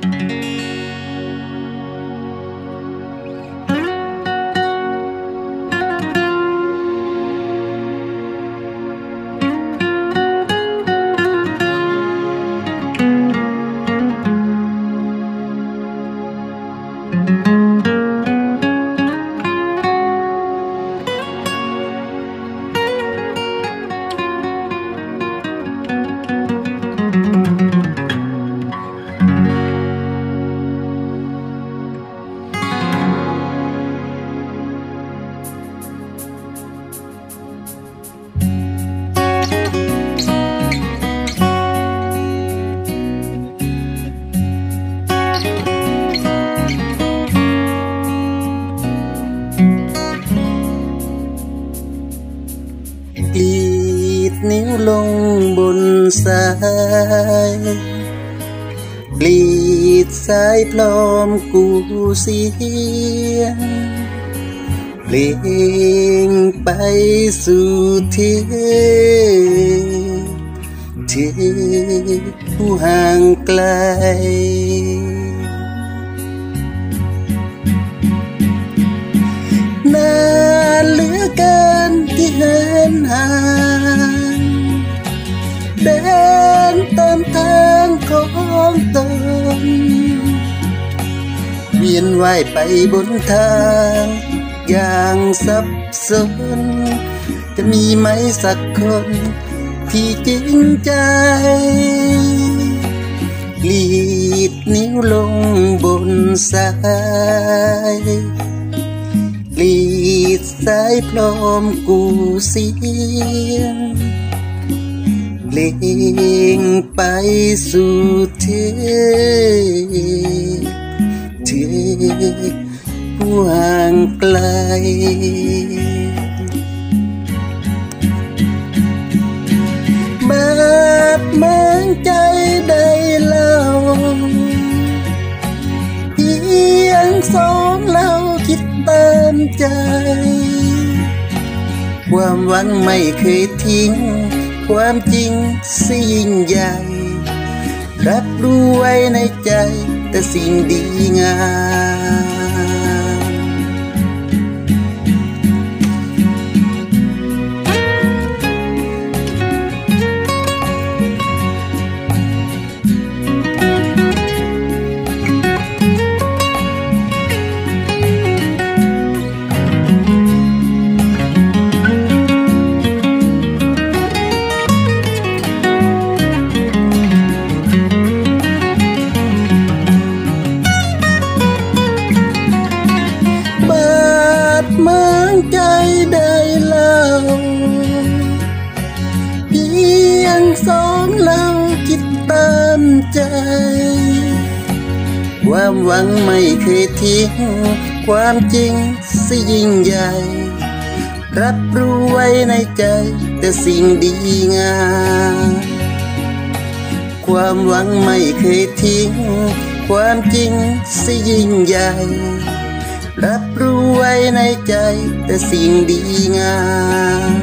กรีดนิ้วลงบนสายกรีดสายพร้อมกูเสียงเพลงไปสู่ที่ผู้ห่างไกลนานเหลือเกินที่เหินห่างเดินตามทางของตนเวียนว่ายไปบนทางอย่างสับสนจะมีไหมสักคนที่จริงใจกรีดนิ้วลงบนสายกรีดสายพร้อมกูเสียงเพลงไปสู่ที่ผู้ห่างไกลบาดหมางใจได้เล่าเพียงสองเราคิดตามใจความหวังไม่เคยทิ้งความจริงสิยิ่งใหญ่รับรู้ไว้ในใจแต่สิ่งดีงามหมางใจได้เล่าเพียงสองเราคิดตามใจความหวังไม่เคยทิ้งความจริงสิยิ่งใหญ่รับรู้ไว้ในใจแต่สิ่งดีงามความหวังไม่เคยทิ้งความจริงสิยิ่งใหญ่รับรู้ไว้ในใจแต่สิ่งดีงาม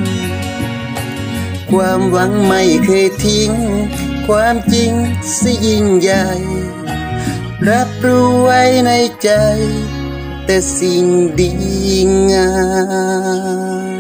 ความหวังไม่เคยทิ้งความจริงสิยิ่งใหญ่รับรู้ไว้ในใจแต่สิ่งดีงาม